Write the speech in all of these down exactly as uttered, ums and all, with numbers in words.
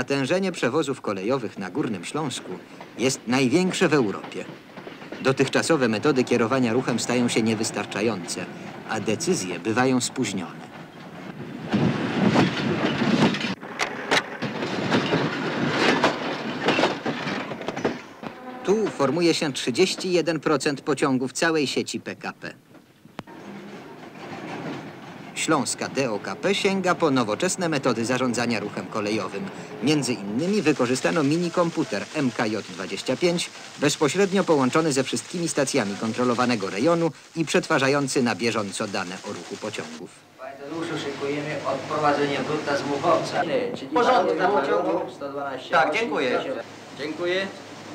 Natężenie przewozów kolejowych na Górnym Śląsku jest największe w Europie. Dotychczasowe metody kierowania ruchem stają się niewystarczające, a decyzje bywają spóźnione. Tu formuje się trzydzieści jeden procent pociągów całej sieci P K P. Śląska D O K P sięga po nowoczesne metody zarządzania ruchem kolejowym. Między innymi wykorzystano minikomputer M K J dwadzieścia pięć, bezpośrednio połączony ze wszystkimi stacjami kontrolowanego rejonu i przetwarzający na bieżąco dane o ruchu pociągów. Tadeuszu, szykujemy odprowadzenie brutta z Muchowca. W porządku, na pociągu. sto dwanaście. Tak, dziękuję. Dziękuję.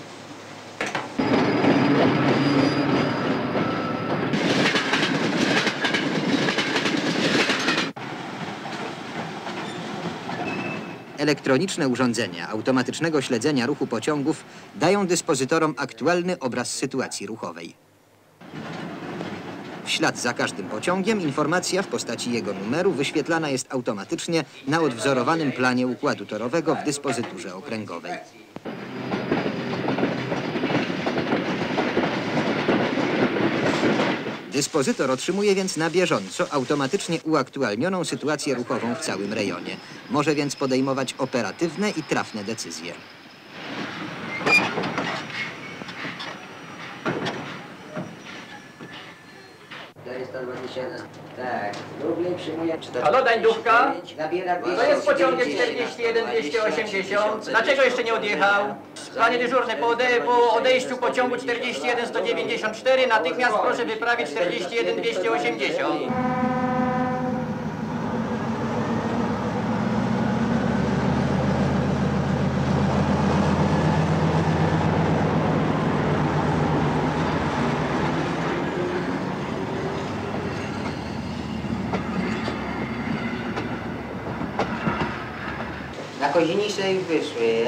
Elektroniczne urządzenia automatycznego śledzenia ruchu pociągów dają dyspozytorom aktualny obraz sytuacji ruchowej. W ślad za każdym pociągiem informacja w postaci jego numeru wyświetlana jest automatycznie na odwzorowanym planie układu torowego w dyspozyturze okręgowej. Dyspozytor otrzymuje więc na bieżąco automatycznie uaktualnioną sytuację ruchową w całym rejonie. Może więc podejmować operatywne i trafne decyzje. czterysta dwadzieścia jeden. Tak. Lublin przyjmuje Halo, Dańdówka? Nabiera To jest pociągiem czterdzieści jeden dwieście osiemdziesiąt. Dlaczego jeszcze nie odjechał? Panie dyżurny, po, ode po odejściu pociągu czterdzieści jeden sto dziewięćdziesiąt cztery natychmiast proszę wyprawić czterdzieści jeden dwieście osiemdziesiąt. Na Kozienicznej wyszły.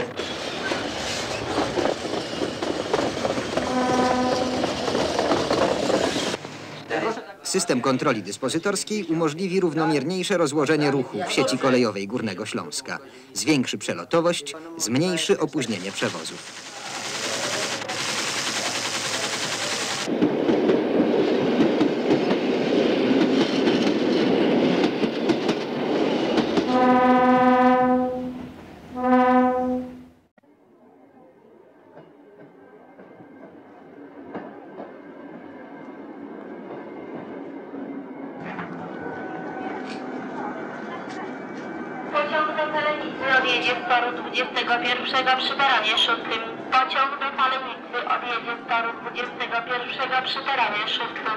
System kontroli dyspozytorskiej umożliwi równomierniejsze rozłożenie ruchu w sieci kolejowej Górnego Śląska. Zwiększy przelotowość, zmniejszy opóźnienie przewozów. Pociąg do Falenicy odjedzie z toru dwudziestego pierwszego przy peronie szóstym. Pociąg do Falenicy odjedzie z toru dwudziestego pierwszego przy peronie szóstym.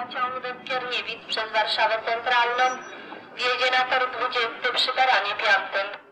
pociąg do Skierniewic przez Warszawę Centralną wjedzie na tor dwudziesty przy peronie piątym.